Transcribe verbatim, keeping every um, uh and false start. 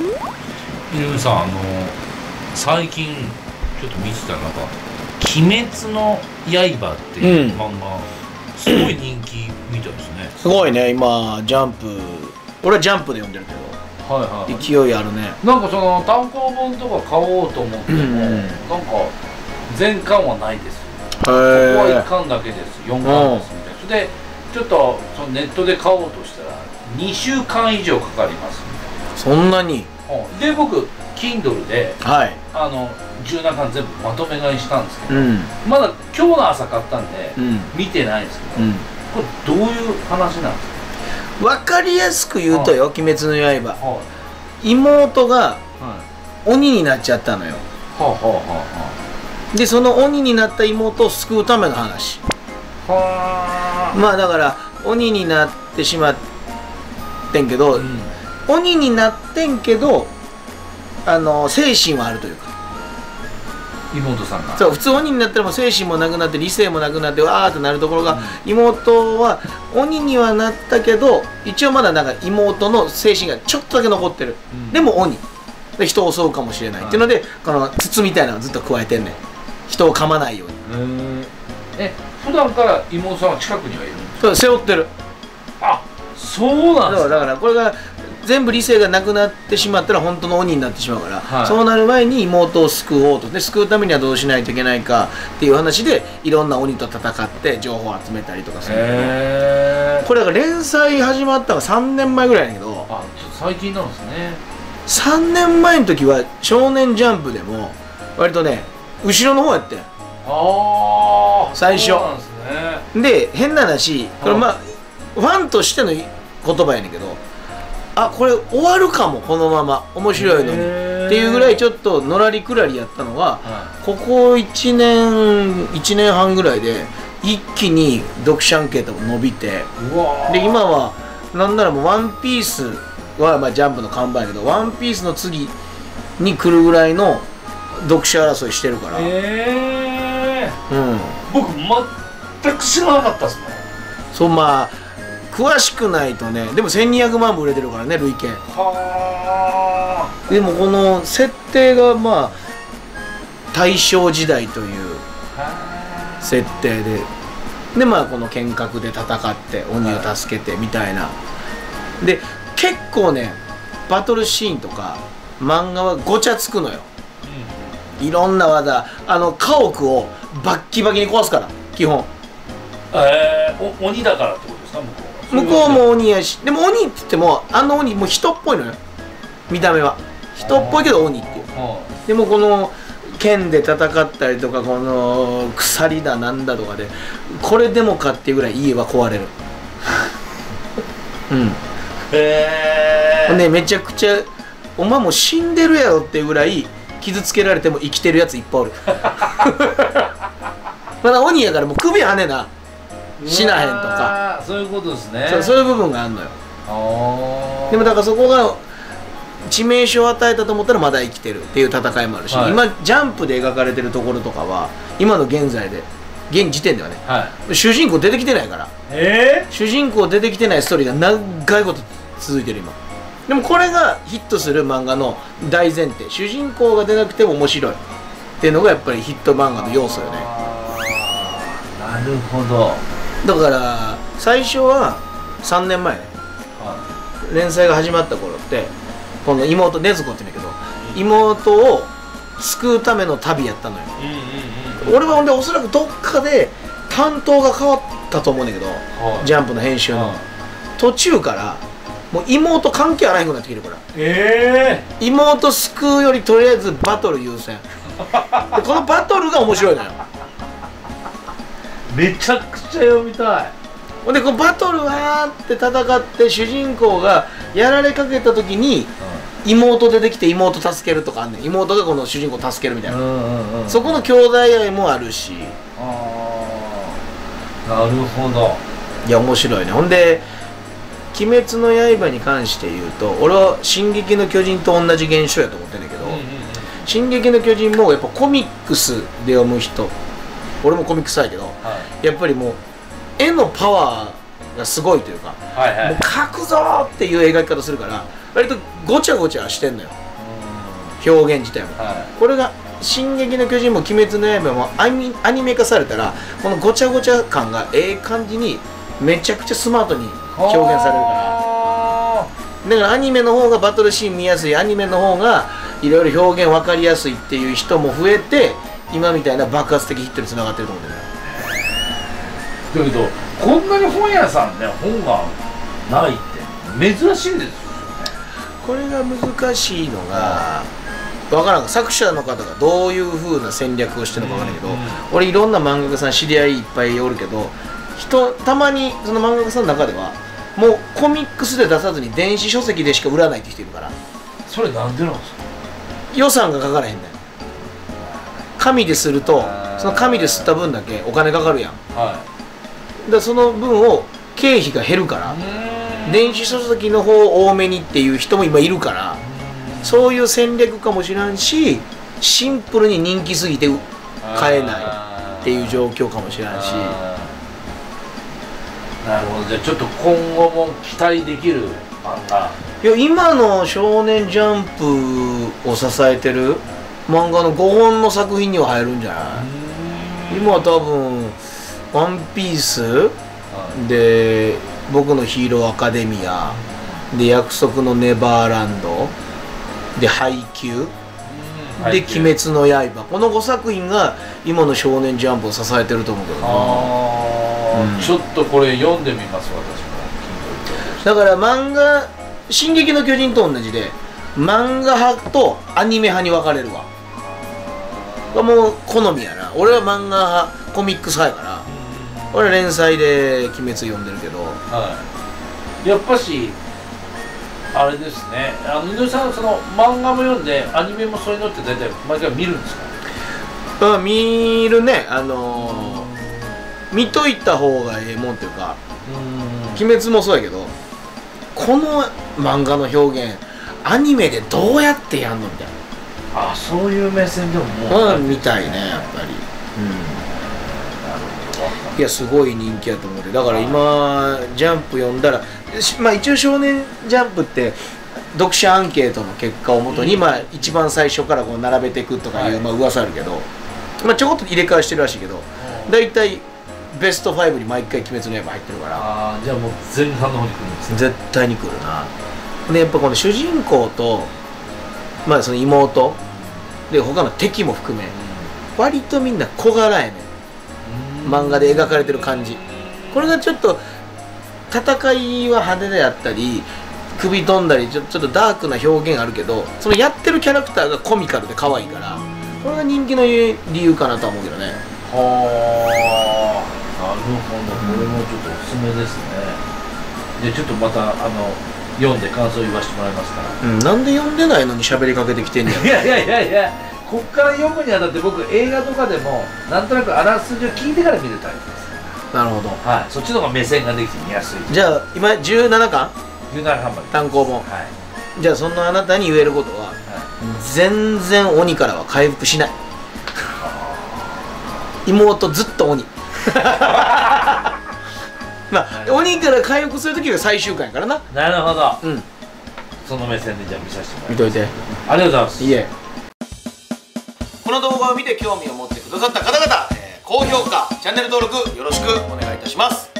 井上さん、あの最近ちょっと見てたらなんか「鬼滅の刃」っていう漫画、すごい人気みたいですね。 すごいね、今ジャンプ、俺はジャンプで読んでるけど、はいはい、勢いあるね。 なんかその単行本とか買おうと思っても、うん、なんか全巻はないです。ここはいっかんだけです、よんかんですみたいな。それでちょっとそのネットで買おうとしたらにしゅうかん以上かかりますみたいな。 そんなに？ で僕 Kindle で、はい、あのじゅうななかん全部まとめ買いしたんですけど、うん、まだ今日の朝買ったんで、うん、見てないんですけど、うん、これどういう話なんですか？ 分かりやすく言うとよ、はい、鬼滅の刃、はい、妹が鬼になっちゃったのよ。はあはあはあ、でその鬼になった妹を救うための話。はあ、まあだから鬼になってしまってんけど、うん、鬼になってんけどあの精神はあるというか、 妹さんがそう普通鬼になったらもう精神もなくなって理性もなくなってわーってなるところが、うん、妹は鬼にはなったけど一応まだなんか妹の精神がちょっとだけ残ってる、うん、でも鬼で人を襲うかもしれない、はい、っていうのでこの筒みたいなのをずっと加えてんねん、人を噛まないように。 うんえ普段から妹さんは近くにはいるんですか？ そう背負ってる。 あそうなんですか。 だからこれが全部理性がなくなってしまったら本当の鬼になってしまうから、はい、そうなる前に妹を救おうとで救うためにはどうしないといけないかっていう話でいろんな鬼と戦って情報を集めたりとかするんだけど、これが連載始まったのがさんねんまえぐらいだけど、 あちょっと最近なんですね。 さんねんまえの時は少年ジャンプでも割とね後ろの方やってん。あ最初なんですね。で変な話これまあファンとしての言葉やねんけど、あこれ終わるかもこのまま面白いのにっていうぐらいちょっとのらりくらりやったのが、はい、ここいちねんいちねんはんぐらいで一気に読者アンケートも伸びて、で今はなんならもうワンピースはまあジャンプの看板やけどワンピースの次に来るぐらいの読者争いしてるから。 へー、うん、僕全く知らなかったですね。 そうまあ詳しくないとね、でもせんにひゃくまん部売れてるからね累計。はあ。でもこの設定がまあ大正時代という設定で、でまあこの剣客で戦って鬼を助けてみたいな。で結構ねバトルシーンとか漫画はごちゃつくのよ。いろんな技、あの家屋をバッキバキに壊すから基本。 ええー、鬼だからってことですか？向こう向こうも鬼やし、でも鬼って言ってもあの鬼もう人っぽいのよ、見た目は人っぽいけど鬼っていう。でもこの剣で戦ったりとかこの鎖だなんだとかでこれでもかっていうぐらい家は壊れる。うんへえー、ねめちゃくちゃお前もう死んでるやろっていうぐらい傷つけられても生きてるやついっぱいおる。まだ鬼やからもう首はねな死なへんとか、 そういうことですね。 そう、そういう部分があるのよ。あでもだからそこが致命傷を与えたと思ったらまだ生きてるっていう戦いもあるし、はい、今ジャンプで描かれてるところとかは今の現在で現時点ではね、はい、主人公出てきてないから、えー、主人公出てきてないストーリーが長いこと続いてる今。でもこれがヒットする漫画の大前提、主人公が出なくても面白いっていうのがやっぱりヒット漫画の要素よね。 なるほど。 だから最初はさんねんまえね、はい、連載が始まった頃ってこの妹禰豆子って言うんだけど、うん、妹を救うための旅やったのよ。俺はほんでおそらくどっかで担当が変わったと思うんだけど、はい、ジャンプの編集の、はい、途中からもう妹関係あらへんくなってきてるから、えー、妹救うよりとりあえずバトル優先。でこのバトルが面白いのよ。 めちゃくちゃ読みたい。 ほんでこのバトルわーって戦って主人公がやられかけた時に妹出てきて妹助けるとかあんねん。妹がこの主人公を助けるみたいな、そこの兄弟愛もあるし。 ああなるほど。 いや面白いね。ほんで「鬼滅の刃」に関して言うと俺は「進撃の巨人」と同じ現象やと思ってんだけど、「進撃の巨人」もやっぱコミックスで読む人、俺もコミックスだけど、はい、やっぱりもう絵のパワーがすごいというか、はいはい、もう描くぞーっていう描き方するから割とごちゃごちゃしてんのよ、表現自体も、はい、これが「進撃の巨人」も「鬼滅の刃」もアニ、アニメ化されたらこのごちゃごちゃ感がええ感じにめちゃくちゃスマートに表現されるから、だからアニメの方がバトルシーン見やすい、アニメの方がいろいろ表現分かりやすいっていう人も増えて、今みたいな爆発的ヒットにつながってると思うんだよね。 だけどこんなに本屋さんね本がないって珍しいですよね。 これが難しいのが分からん、作者の方がどういう風な戦略をしてるのか分からないけど、うんうん、俺いろんな漫画家さん知り合いいっぱいおるけど、人たまにその漫画家さんの中ではもうコミックスで出さずに電子書籍でしか売らないって人いるから。 それなんでなんですか？ 予算がかからへんねん。紙でするとその紙で吸った分だけお金かかるやん、はい、だからその分を経費が減るから電子書籍の方多めにっていう人も今いるから、そういう戦略かもしれんし、シンプルに人気すぎて買えないっていう状況かもしれんし。 なるほど、じゃあちょっと今後も期待できる漫画。 いや今の少年ジャンプを支えてる漫画のごほんの作品には入るんじゃない？今は多分「ワンピース」で「僕のヒーローアカデミア」で「約束のネバーランド」で「ハイキュー」で「鬼滅の刃」、このごさく品が今の少年ジャンプを支えてると思うけどな。 あ、うん、ちょっとこれ読んでみます私も。 だから漫画「進撃の巨人」と同じで漫画派とアニメ派に分かれるわ。もう好みやな。俺は漫画派、コミックス派やから、俺は連載で「鬼滅」読んでるけど、 はい、やっぱしあれですね、あの井上さんその漫画も読んでアニメもそういうのって大体毎回見るんですか？ うん、見るね。あのー、見といた方がええもんっていうか、「鬼滅」もそうやけど、この漫画の表現アニメでどうやってやんのみたいな。 あ、そういう目線でももう、うん、みたいねやっぱり。うん、いやすごい人気やと思うで、だから今ジャンプ読んだら、まあ一応少年ジャンプって読者アンケートの結果をもとに、うん、まあ一番最初からこう並べていくとかいう、はい、まあ噂あるけど、まあちょこっと入れ替えしてるらしいけど、だいたいベストごに毎回「鬼滅の刃」入ってるから。 ああ、じゃあもう前半の方に来るんですね。 絶対に来るな。でやっぱこの主人公とまあその妹で他の敵も含め、割とみんな小柄やねん、漫画で描かれてる感じ。これがちょっと戦いは派手であったり首飛んだりちょ、ちょっとダークな表現あるけど、そのやってるキャラクターがコミカルで可愛いから、これが人気の理由かなとは思うけどね。 はあ、なるほど、これもちょっとおすすめですね。でちょっとまたあの読んで感想言わせてもらいますから。 うん、なんで読んでないのに喋りかけてきてんねやろ。 いやいやいやいや、こっから読むにあたって僕映画とかでもなんとなくあらすじを聞いてから見るタイプです。 なるほど。 はい、そっちの方が目線ができて見やすい。 じゃあ今じゅうななかんじゅうななかんまで単行本。はい、じゃあそのあなたに言えることは、はい、全然鬼からは回復しない。妹ずっと鬼。まあ鬼から回復するときが最終回やからな。 なるほど。 うん。 その目線でじゃあ見させてもらいます。 見といて。 ありがとうございます。 いえ。この動画を見て興味を持ってくださった方々、えー、高評価、チャンネル登録よろしくお願いいたします。